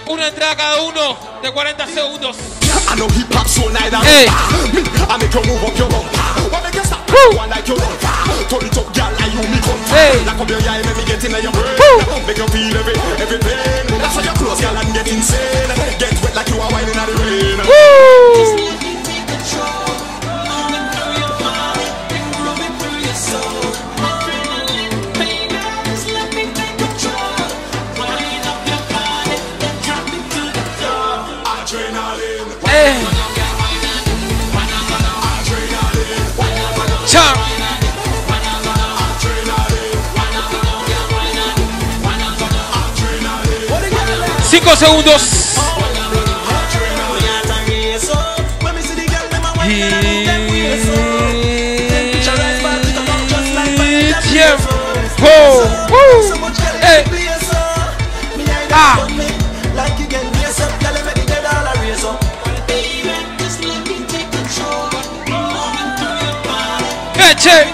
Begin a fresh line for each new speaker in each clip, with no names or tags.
Una entrada cada uno de 40 segundos.
Hey.
Cham. 5 segundos. Tiempo. Ah. Eche.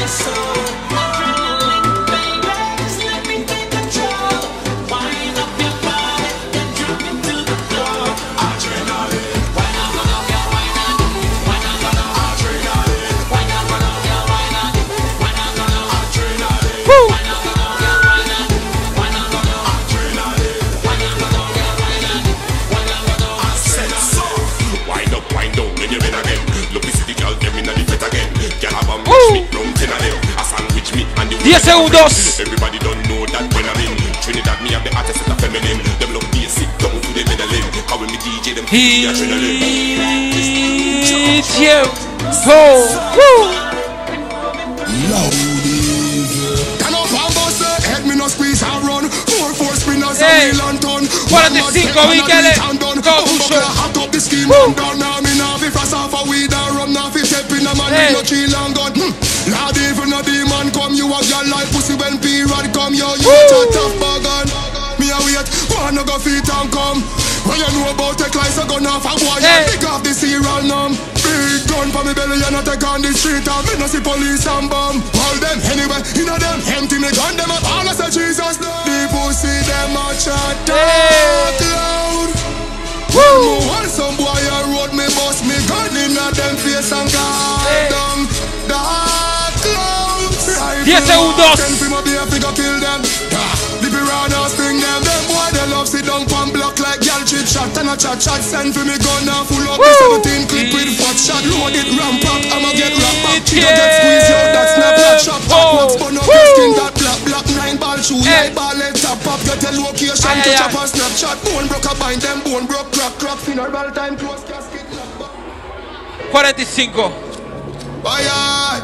Segundos.
Everybody don't know that when I'm in Trinidad, me have the artists that are feminine. Them love be sick down to the middle. How when me DJ them feel the adrenaline. Turn up and bust the head, me no squeeze and run. 4 spinners and wheel and ton.
45, Michele. Go, Busho.
Hot up the scheme and down. Now me now fi frost off a weed and rum. Now fi step in a man with no chill and gun. Not even a demon come, you have your life pussy when period come, yo, you a tough bargain. Me a wait, wanna go feet and come. When you know about tech lights, I gun off a boy, you pick off the serial numb. Big gun for me belly and I take on the street and me no see police and bomb. All them anyway, you know them empty me gun, them up all I say Jesus love. The pussy them a chat talk loud. Woo! When some boy a road me bust me gun in a them face and guard down.
10 segundos.
Send for me gun and full up 17 clip with fat shot. Load it, ramp up, I'ma get rap back. You get squeezed out, that's snap black shot. What's fun up your skin, that black 9 ball shoe. 9 ball let top up, get a location to chop and snapshot. Bone broke a bind them, bone broke, crack, funeral time, close casket.
45.
Bye.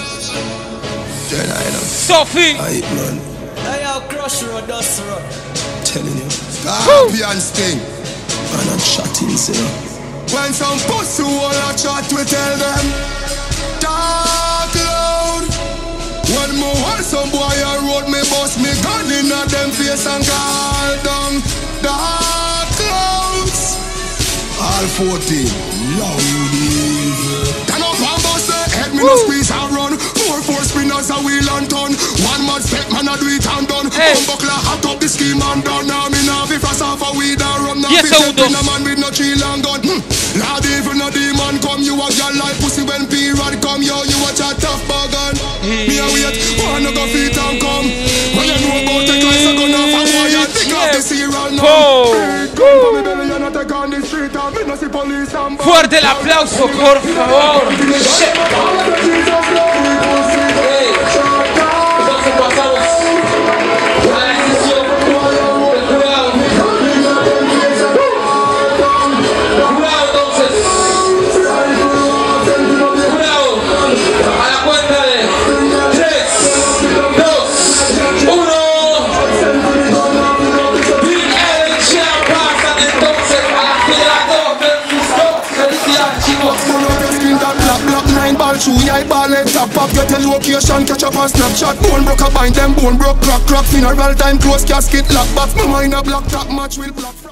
Sophie.
I
crush road, dust road.
telling you.
Scorpion sting.
Man, I'm chatting, say.
When some pussy wanna chat, we tell them talk loud. When me want some boy on road, me bust me gun in a them face and call down dark clouds.
All 14, loud evil.
Turn up and bust the head, me no squeeze and run. 4 spinners a wheel and ton. One mad step, man a do it and done. Buckler hot up the scheme and down. Now me now fi frost off a weed and rum. Now fi step in a man with no chill and gun. Not even a demon come, you a girl like pussy when period come. Yo, you a chat tough bargain. Me a wait, wanna go feet and come. When you know about the guys a gun off a boy and pick up the serial now. Come for me belly and I take on the street and me no see police and
Fuerte el aplauso, por favor.
Entonces pasamos a la decisión del jurado. Jurado, entonces. Jurado, a la cuenta de 3, 2, 1. Y el champ pasan entonces a la final 2. Felicidades, chicos.
Ball shoe, yeah, ball head top up. Get a location, catch up and snapshot. Bone broke a bind them, bone broke, crack, funeral time, close casket, lock box. My mind a black top match will block.